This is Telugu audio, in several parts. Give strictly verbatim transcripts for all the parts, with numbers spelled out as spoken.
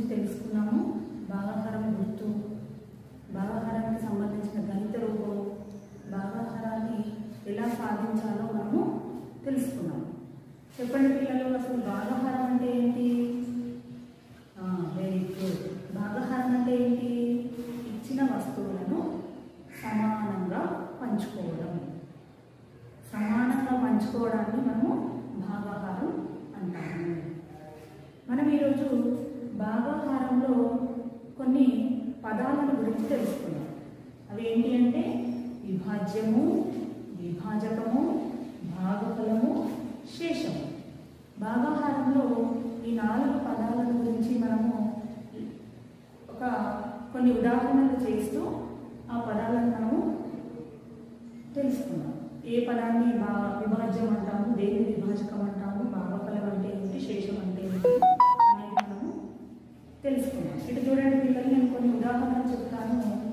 తెలుసుకున్నాము. భాగాహారం గుర్తు, భాగాహారానికి సంబంధించిన గణిత రూపం, భాగాహారాన్ని ఎలా సాధించాలో మనము తెలుసుకున్నాము. చెప్పండి పిల్లలు, అసలు భాగాహారం అంటే ఏంటి? Very good. భాగాహారం అంటే ఏంటి? ఇచ్చిన వస్తువులను సమానంగా పంచుకోవడం. సమానంగా పంచుకోవడాన్ని మనము భాగాహారం అంటాము. మనం ఈరోజు భాగాహారంలో కొన్ని పదాలను గురించి తెలుసుకున్నాం. అవి ఏంటి అంటే విభాజ్యము, విభాజకము, భాగఫలము, శేషము. భాగాహారంలో ఈ నాలుగు పదాలను గురించి మనము ఒక కొన్ని ఉదాహరణలు చేస్తూ ఆ పదాలను మనము తెలుసుకున్నాం. ఏ పదాన్ని భా విభాజ్యం అంటాము, దేని విభాజకం అంటాము, భాగఫలం అంటే ఏంటి, శేషం అంటే ఏంటి అనేది మనము తెలుసుకున్నాం. ఇటు చూడండి పిల్లలు, నేను కొన్ని ఉదాహరణలు చెప్తాను.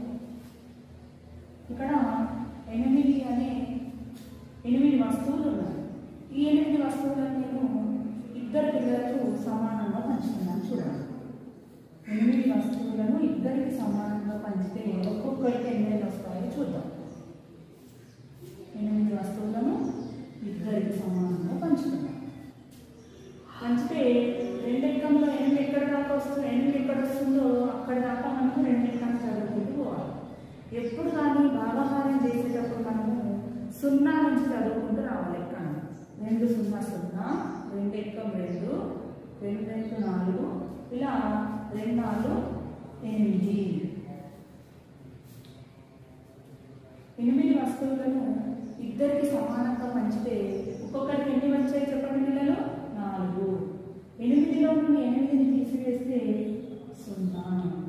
ఇక్కడ ఎనిమిది అనే ఎనిమిది వస్తువులు ఉన్నాయి. ఈ ఎనిమిది వస్తువులను నేను ఇద్దరు పిల్లలకు సమానంగా పంచుతున్నాను. చూడండి, ఎనిమిది వస్తువులను ఇద్దరికి సమానంగా పంచితే ఒక్కొక్కరికి ఎన్ని వస్తాయో చూద్దాం. ఎనిమిది వస్తువులను ఇద్దరికి సమానంగా పంచుతున్నాం. పంచితే రెండెక్కంలో ఎనిమిది ఎక్కడ దాకా వస్తుందో, ఎనిమిది ఎక్కడ వస్తుందో అక్కడ దాకా మనము రెండెక్కను చదువుకుంటూ పోవాలి. ఎప్పుడు కానీ భాగాహారం చేసేటప్పుడు మనము సున్నా నుంచి చదువుకుంటూ రావాలి. ఎక్కడ రెండు సున్నా సున్నా, రెండు ఎక్కం రెండు, రెండు ఎక్కు నాలుగు, ఇలా రెండు నాలుగు ఎనిమిది. ఎనిమిది వస్తువులను ఇద్దరికి సమానంగా పంచితే ఒక్కొక్కరికి ఎన్ని వచ్చాయి చెప్పండి పిల్లలు? నాలుగు. ఎనిమిదిలో నుండి ఎనిమిదిని తీసివేస్తే సున్నా.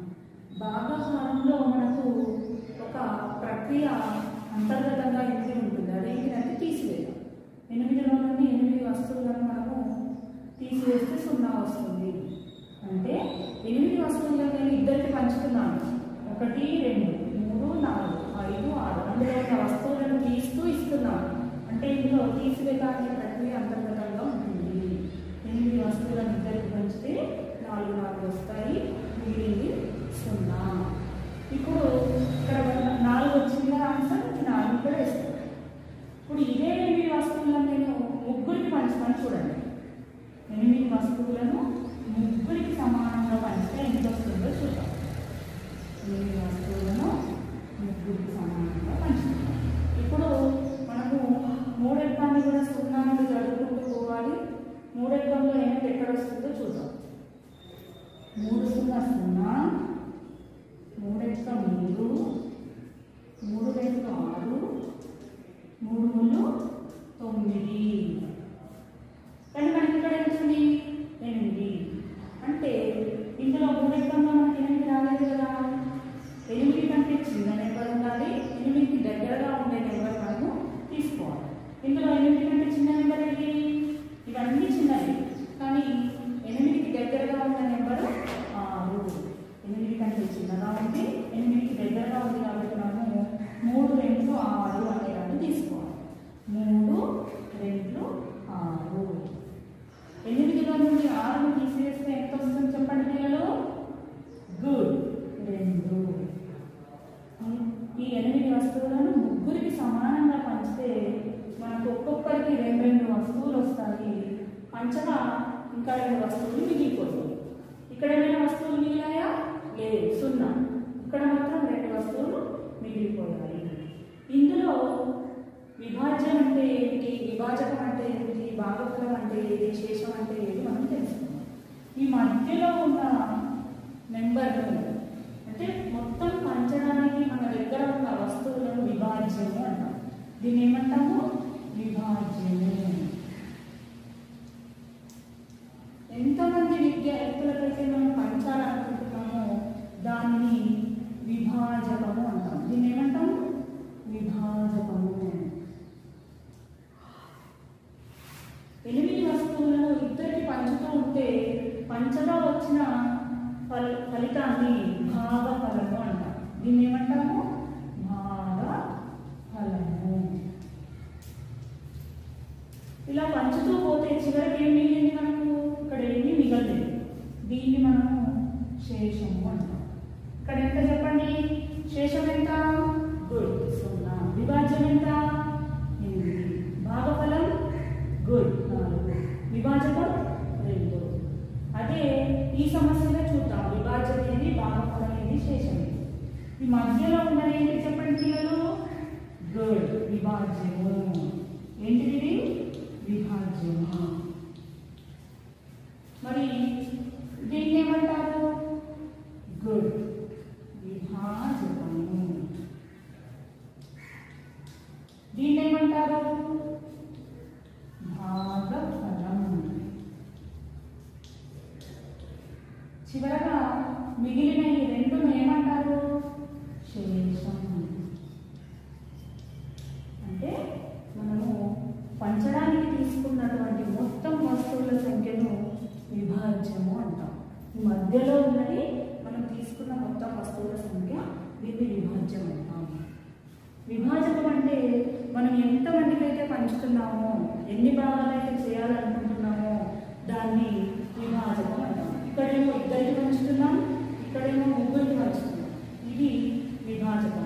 భాగాహారంలో మనకు ఒక ప్రక్రియ అంతర్గతంగా ఎనిమిది ఉంటుంది. అదేంటిదంటే తీసివేయడం. ఎనిమిదిలో నుండి ఎనిమిది వస్తువులను మనము తీసివేస్తే సున్నా వస్తుంది. అంటే ఎనిమిది వస్తువులను నేను ఇద్దరికి పంచుతున్నాను. ఒకటి, రెండు, మూడు, నాలుగు, ఐదు, ఆరు. అందులో ఉన్న వస్తువులను తీస్తూ ఇస్తున్నాను. అంటే ఇందులో తీసివేయడానికి ప్రక్రియ అంతర్గతంగా ఉంటుంది. ఎనిమిది వస్తువులను ఇద్దరికి పంచితే నాలుగు నాలుగు వస్తాయి, మిగిలింది సున్నా. ఇప్పుడు ఇక్కడ నాలుగు వచ్చింది కదా ఆన్సర్, నాలుగు కూడా వేస్తాను. ఇప్పుడు ఇదే ఎనిమిది వస్తువులను నేను ముగ్గురికి పంచుతాను. చూడండి, ఎనిమిది వస్తువులను ముగ్గురికి సమానంగా పంచితే ఎంత వస్తుందో చూద్దాం. ఎనిమిది వస్తువులను ముగ్గురికి సమానంగా పంచుతాం. ఇప్పుడు మనము మూడెక్కాన్ని కూడా సున్నా నుండి జరుపుకుంటూ పోవాలి. మూడెక్కంలో ఎనిమిది ఎక్కడ వస్తుందో చూద్దాం. మూడు సున్నా సున్నా, మూడెక్క మూడు, మూడు రెండు ఆరు, మూడు మూడు తొమ్మిది. కానీ మనకి ఇక్కడ ఏంటండి ఎనిమిది. అంటే ఇందులో మూడెక్కంలో మనకి ఎనిమిది రాలేదు కదా. ఎనిమిది కంటే చిన్న నెంబర్ ఉండాలి, ఎనిమిదికి దగ్గరగా ఉండే నెంబర్ మనము తీసుకోవాలి. ఇందులో ఎనిమిది కంటే చిన్న నెంబర్ ఏంటి? ఇవన్నీ చిన్నవి, కానీ ఎనిమిదికి దగ్గరగా ఉన్న నెంబరు ఆరు. ఎనిమిది కంటే చిన్నగా ఉంది, ఎనిమిదికి దగ్గరగా ఉంది కాబట్టి మనము మూడు రెండు ఆరు అనే దాన్ని తీసుకోవాలి. మూడు రెండు ఆరు. ఎనిమిదిలో నుండి ఆరును తీసివేస్తే ఎంత వస్తుంది చెప్పండి పిల్లలు? గుడ్, రెండు. ఈ ఎనిమిది వస్తువులను ముగ్గురికి సమానంగా పంచితే మనకు ఒక్కొక్కరికి రెండు రెండు వస్తువులు వస్తాయి. పంచగా ఇంకా రెండు వస్తువులు మిగిలిపోతాయి. ఇక్కడ ఏమైనా వస్తువులు మిగిలాయా? లేదు, సున్నా. ఇక్కడ మాత్రం రెండు వస్తువులు మిగిలిపోయాయి. ఇందులో విభాజ్యం అంటే ఏంటి, విభాజకం అంటే ఏంటి, భాగఫలం అంటే ఏది, శేషం అంటే ఏది మనం తెలుసుకున్నాం. ఈ మధ్యలో ఉన్న నెంబర్ను అంటే మొత్తం పంచడానికి మన దగ్గర ఉన్న వస్తువులను విభాజ్యము అంటాం. దీన్ని ఏమంటాము? విభాజ్యము. ఎంతమంది విద్యార్థులకైతే మనం పంచాలనుకుంటున్నామో దాన్ని విభాజకము అంటాం. దీన్ని ఏమంటాము? విభాజకము. ఎనిమిది వస్తువులను ఇద్దరికి పంచుతూ ఉంటే పంచగా వచ్చిన ఫల ఫలితాన్ని భాగఫలము అంటాం. దీన్ని ఏమంటాము? భాగఫలము. ఇలా పంచుతూ పోతే చివరికి ఏం మిగిలింది మనకు? ఇక్కడ ఏమీ మిగలలేదు. దీన్ని మనము ఇక్కడ ఎంత చెప్పండి? శేషం ఎంత? గుడ్ సున్నా. విభాజ్యం ఎంత? ఎనిమిది. భాగఫలం గుడ్ నాలుగు. విభాజకం రెండు. అదే ఈ సమస్యలో చూద్దాం. విభాజ్యం ఏది, భాగఫలం ఏది, శేషం ఏది. ఈ మధ్యలో ఉన్నది ఏంటి చెప్పండి పిల్లలు? గుడ్ విభాజ్యము. ఏంటిది? విభాజ్యము. మరి దీన్ని ఏమంటారు? గుడ్ విభాజకము. దీన్ని ఏమంటారు? భాగఫలం. చివరగా మిగిలిన ఈ రెండు ఏమంటారు? శేషం. అంటే మనము పంచడానికి తీసుకున్నటువంటి మొత్తం వస్తువుల సంఖ్యను విభాజ్యము అంటాం. ఈ మధ్యలో ఉన్నది మనం తీసుకున్న మొత్తం వస్తువుల సంఖ్య, దీన్ని విభాజ్యం అంటాం. విభాజకం అంటే మనం ఎంతమందికి అయితే పంచుతున్నామో, ఎన్ని భాగాలు అయితే చేయాలనుకుంటున్నామో దాన్ని విభాజకం అంటాం. ఇక్కడేమో ఇద్దరికి పంచుతున్నాం, ఇక్కడేమో ముగ్గురికి పంచుతున్నాం. ఇది విభాజకం.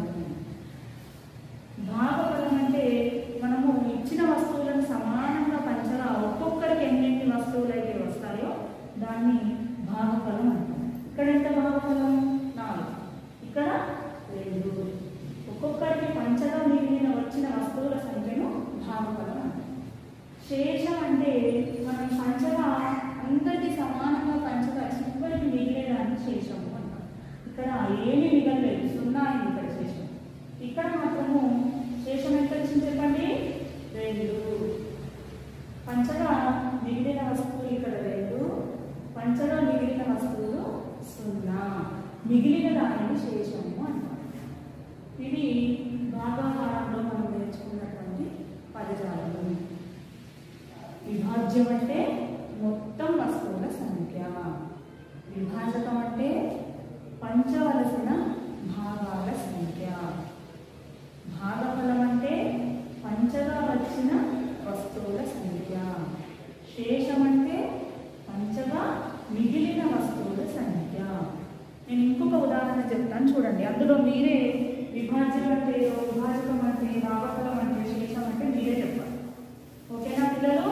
భాగఫలం అంటే మనము ఇచ్చిన వస్తువులను సమానంగా పంచగా ఒక్కొక్కరికి ఎన్నెన్ని వస్తువులు అయితే వస్తాయో దాన్ని భాగఫలం అంటాం. ఇక్కడ ఎంత భాగఫలం? నాలుగు. ఇక్కడ రెండు. ఒక్కొక్కరికి పంచగా మిగిలిన వచ్చిన వస్తువుల సంఖ్యను భాగఫలం అంటాం. శేషం అంటే మనం పంచగా అందరికీ సమానంగా పంచగా చివరికి మిగిలేదాన్ని శేషము అంటాం. ఇక్కడ ఏమి మిగలలేదు, సున్నా అయింది ఇక్కడ శేషం. ఇక్కడ మాత్రము శేషం ఎంత వచ్చింది చెప్పండి? రెండు. పంచగా మిగిలిన వస్తువులు ఇక్కడ రెండు, పంచగా మిగిలిన వస్తువులు సున్నా. మిగిలిన దానిని శేషము అంటారు. ఇది భాగాహారంలో మనం నేర్చుకున్నటువంటి పదజాలము. విభాజ్యం అంటే మొత్తం వస్తువుల సంఖ్య. విభాజకం అంటే పంచవలసిన భాగాల సంఖ్య. భాగఫలం అంటే పంచగా వచ్చిన వస్తువుల సంఖ్య. శేషం అంటే పంచగా మిగిలిన వస్తువుల సంఖ్య. నేను ఇంకొక ఉదాహరణ చెప్తాను చూడండి. అందులో మీరే విభాజ్యం అంటే, విభాజకం అంటే, భాగఫలం అంటే, శేషం అంటే మీరే చెప్పాలి. ఓకేనా పిల్లలు?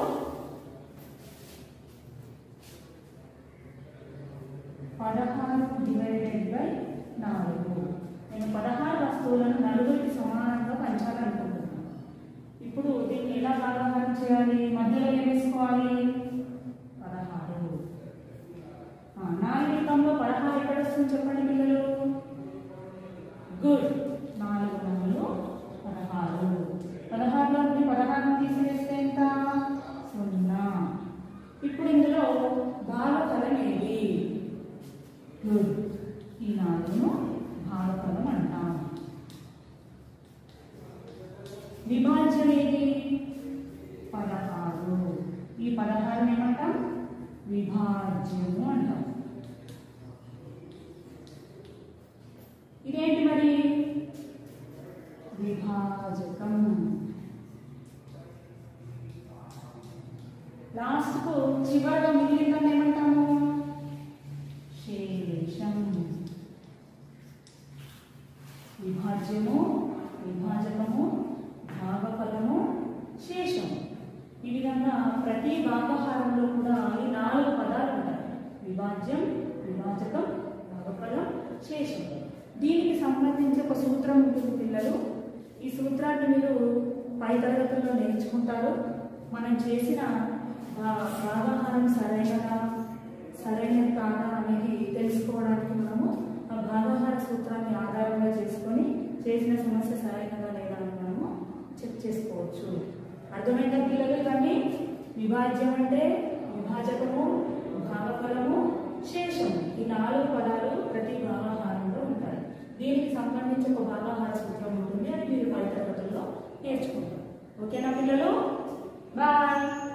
పదహారు డివైడెడ్ బై నాలుగు. నేను పదహారు వస్తువులను నలుగురికి సమానంగా పంచాలనుకుంటున్నాను. ఇప్పుడు దీన్ని ఎలా భాగాహారం చేయాలి? మధ్యలో ఏం వేసుకోవాలి? పదహారు. నాలుగు రకంలో పదహారు ఎక్కడ వస్తుంది చెప్పండి పిల్లలు? గుడ్. నాలుగు నాలుగు పదహారు. పదహారులో నుండి పదహారును తీసివేస్తే ఎంత? సున్నా. ఇప్పుడు ఇందులో భాగఫలం ఏది? గుడ్. ఈ నాలుగును భాగఫలం అంటాం. విభాజ్యం ఏది? పదహారు. ఈ పదహారు ఏమంటాం? విభాజ్యము అంటాం. ఇదేంటి మరి? విభాజకం. లాస్ట్ కు చివరిగా మిగిలిందని ఏమంటాము? శేషం. విభాజ్యము, విభాజకము, భాగఫలము, శేషము. ఈ విధంగా ప్రతి భాగహారంలో కూడా ఈ నాలుగు పదాలు ఉంటాయి. విభాజ్యం, విభాజకం, భాగఫలం, శేషం. దీనికి సంబంధించి ఒక సూత్రం ఉంటుంది పిల్లలు. ఈ సూత్రాన్ని మీరు పై తరగతుల్లో నేర్చుకుంటారు. మనం చేసిన భాగాహారం సరైనదా సరైనది కాదా అనేది తెలుసుకోవడానికి మనము ఆ భాగాహార సూత్రాన్ని ఆధారంగా చేసుకొని చేసిన సమస్య సరైనదా లేదా అని మనము చెక్ చేసుకోవచ్చు. అర్థమైందా పిల్లలు? కానీ విభాజ్యం అంటే విభాజకము, భాగఫలము, శేషము. ఈ నాలుగు పదాలు ప్రతి భాగాహారంలో ఉంటాయి. దీనికి సంబంధించి ఒక భాగాహార సూత్రం ఉంటుంది. అది మీరు పై తరగతుల్లో నేర్చుకుంటారు. ఓకేనా పిల్లలు? బాయ్.